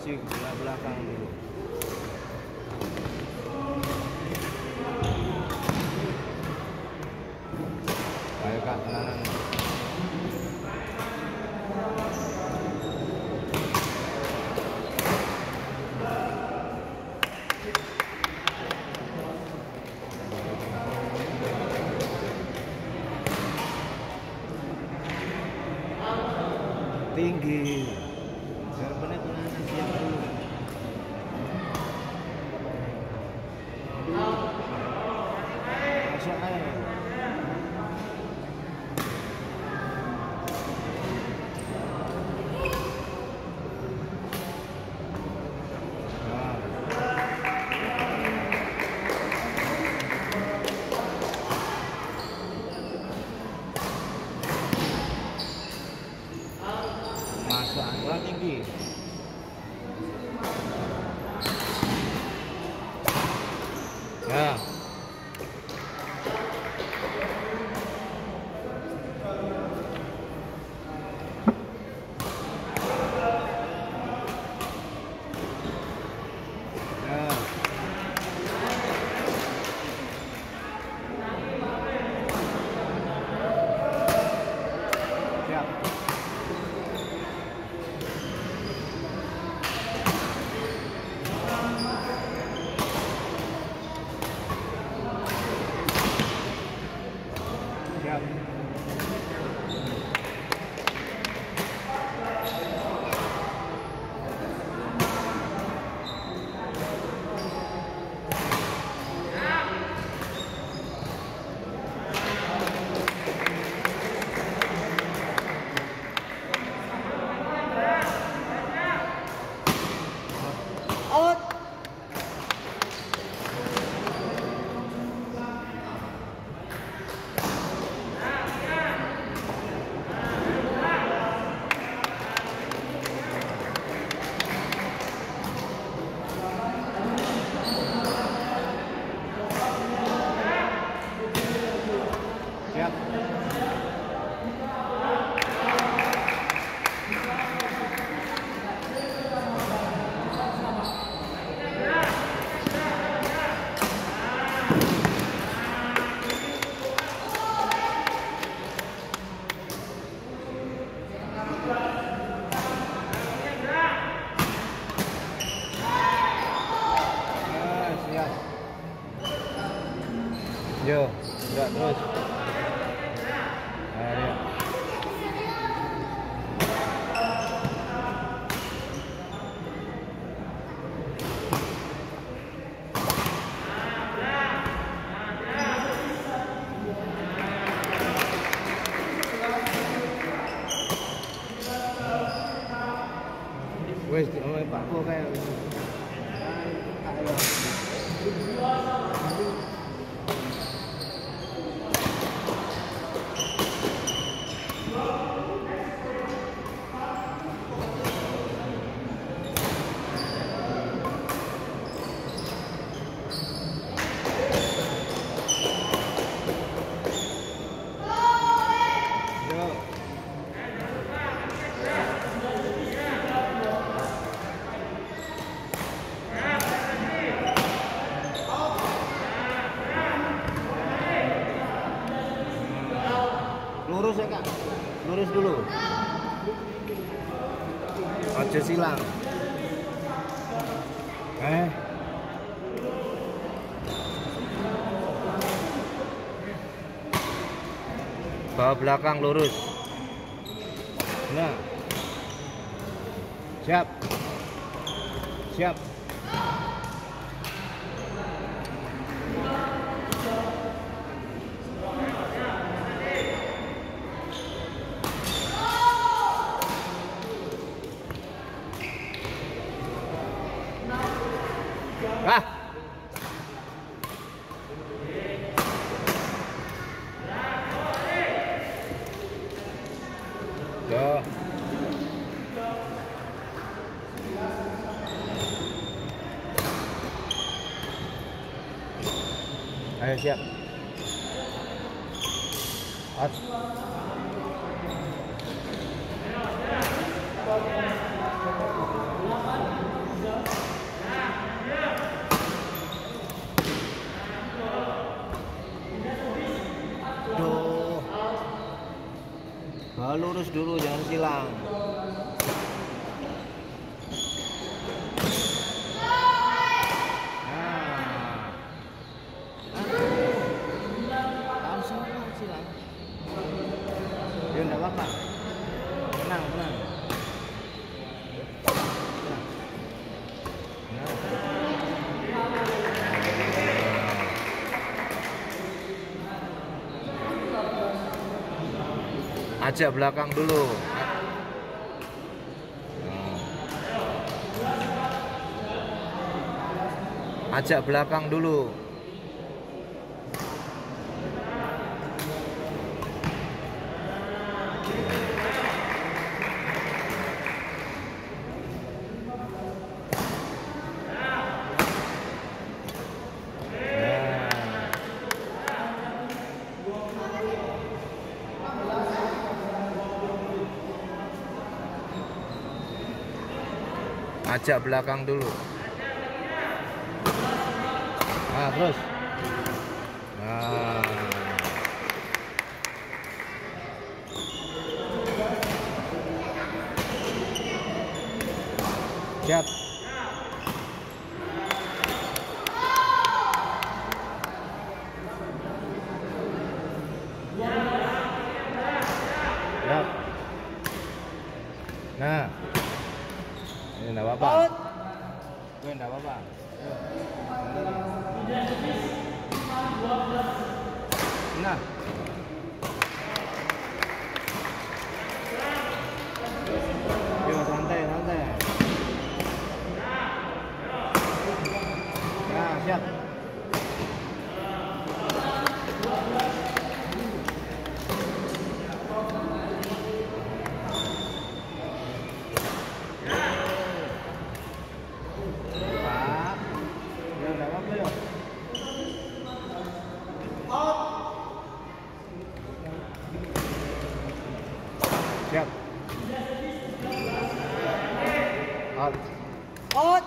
Masih belakang dulu. Ayo Kak, tenang. Tinggi. Benar-benar siap dulu. Masuk aja. Masuk angka tinggi. Ya. Yo, gerak terus. Ayo. Wes, Pak Ko kayak lurus ya Kak, lurus dulu, ojo silang. Bawa belakang lurus. Nah, siap, siap. Ah. Yo. Ayo siap. Out. dulu, jangan silang. Ya enggak apa-apa. Tenang, tenang. Ajak belakang dulu. Ajak belakang dulu. Ajak belakang dulu. Nah, terus. Nah. Siap. Siap. Nah. Ini enggak apa-apa. Gue enggak apa-apa. Nah. Yo, santai, santai. Nah, siap. Siap. Out. Out.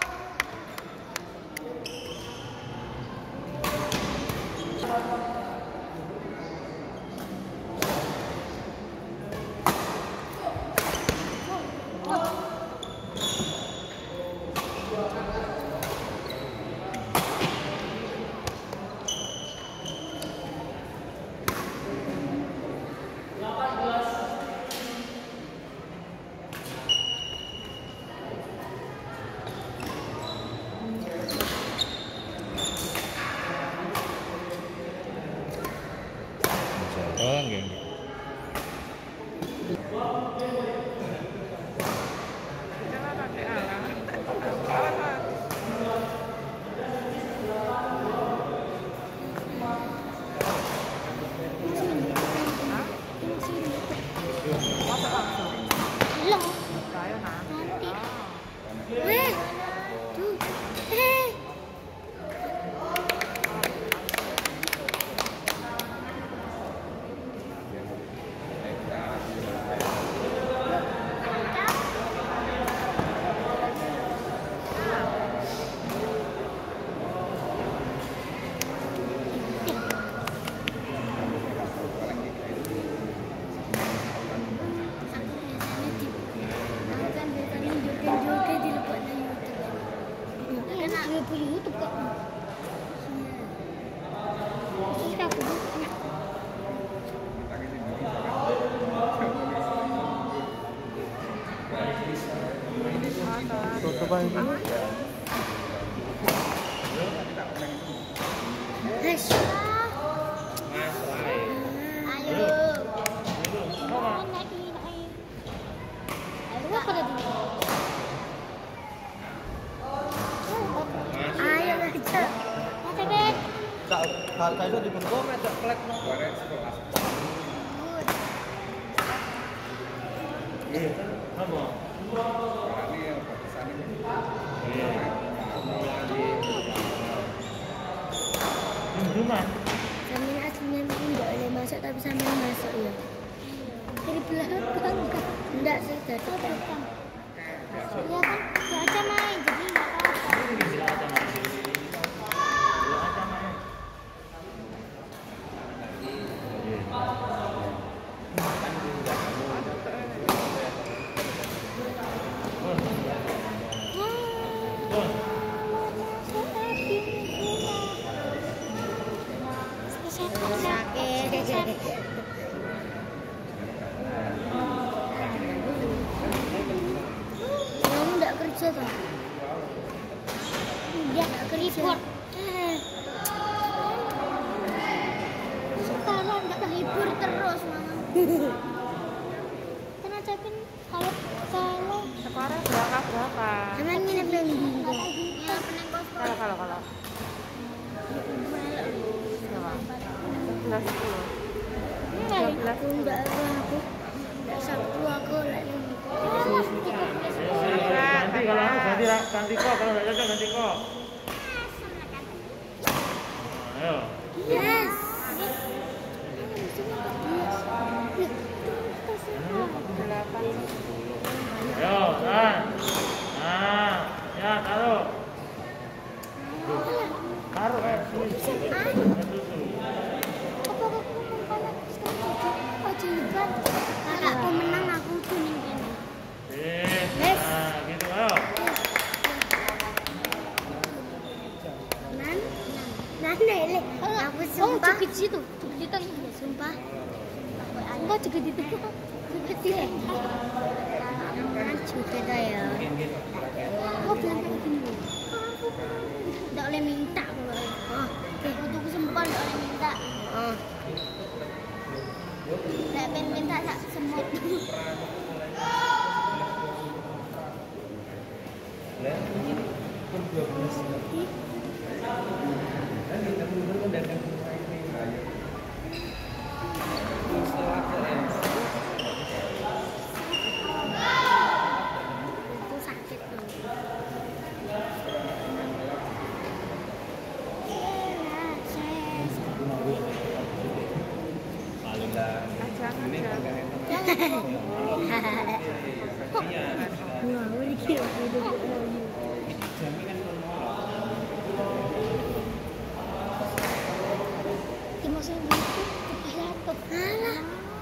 Enggak. YouTube kok. Terus aku buka. Tutup aja. Ayo. Harga itu di bentuk meja klek no. Sambil aslinya tidak boleh masuk tapi sambil masuk ya. Dari belakang enggak sih dari belakang. Ya kan, ya aja main jadi enggak apa-apa. Bisa toh? Enggak keriput. Sekarang enggak terhibur terus, Mama. Kan acapin kalau Sekarang berapa? emang ini belum bingung. Kalau. Berapa? 11. Aku enggak aku. Enggak Sabtu aku lagi. Ganti kalau aku ganti kok, kalau nggak cocok ganti kok. Ayo. Yes. Ayo, ya taruh. Taruh susu. Kakakku menang, aku kuning ini. Gitu ayo. Lele, aku sumpah. Jepit situ, jepit di tengah. Sumpah. Enggak jepit di tengah. Jepit di juga dah ya. Kok bilang kayak gini? Tak boleh minta. Untuk kesembuhan enggak boleh minta. Enggak pengen minta tak semut. Itu sakit tuh. Wah, ini kira itu. Dimasukin gitu, jatuh. Alah.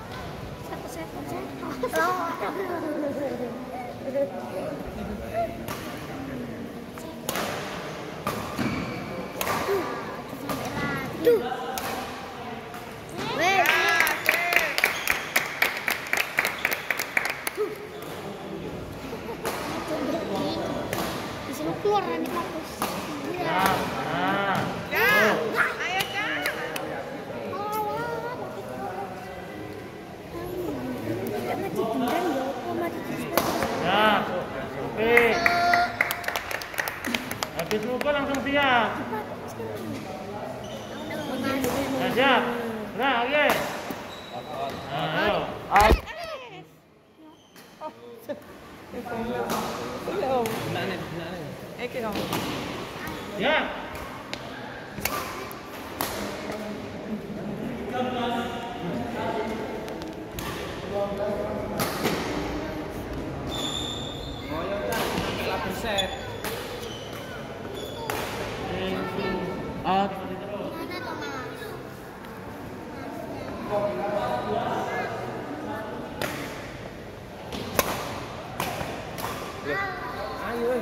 Tuh. Weh. Disuruh keluar nanti hapus. Habis mukul langsung siap. Siap. Nah, oke. Ayo. Ya. Mana tuh, Mas? Ayo.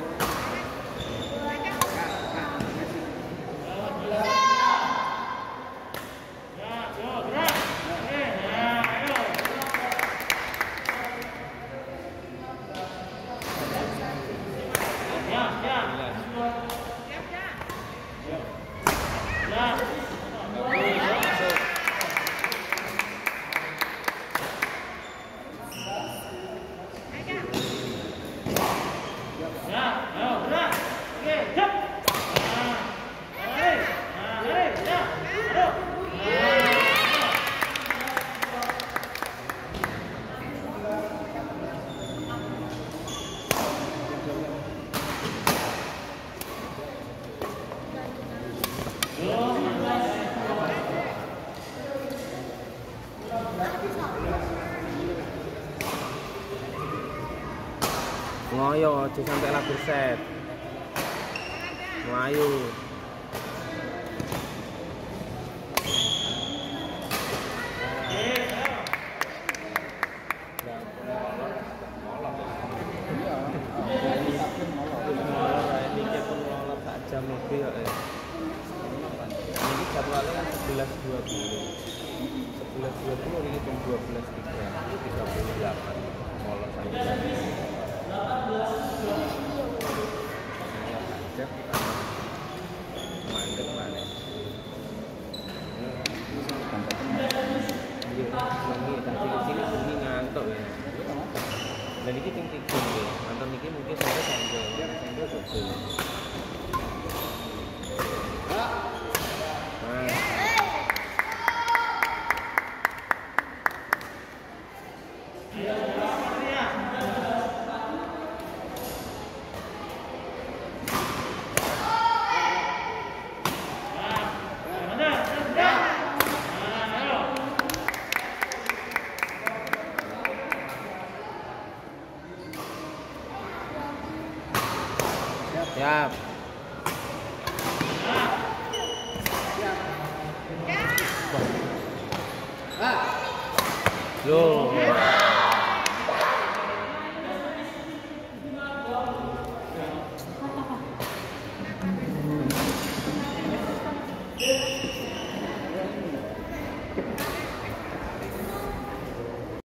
Ngoyo aja sampai lagu set. Melayu. Jam lebih ya. Ini jadwalnya kan 11.20. 11.20 ini jam 12.38. Molor sampai jam. Dukun ya. Nonton iki mungkin saya senggol. Senggol dukun. Siap. Loh.